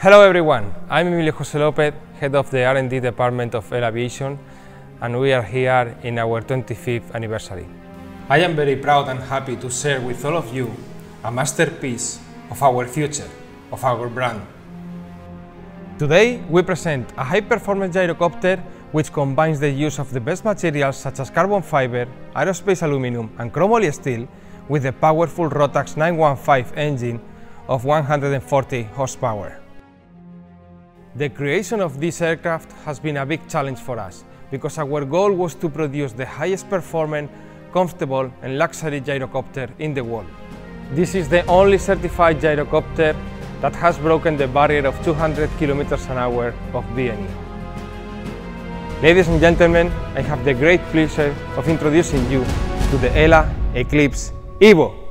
Hello everyone, I'm Emilio José López, head of the R&D department of Ela Aviation, and we are here in our 25th anniversary. I am very proud and happy to share with all of you a masterpiece of our future, of our brand. Today we present a high-performance gyrocopter which combines the use of the best materials such as carbon fiber, aerospace aluminum and chromoly steel with the powerful Rotax 915 engine of 140 horsepower. The creation of this aircraft has been a big challenge for us because our goal was to produce the highest performing, comfortable and luxury gyrocopter in the world. This is the only certified gyrocopter that has broken the barrier of 200 km/h of VNE. Ladies and gentlemen, I have the great pleasure of introducing you to the Ela Eclipse Evo.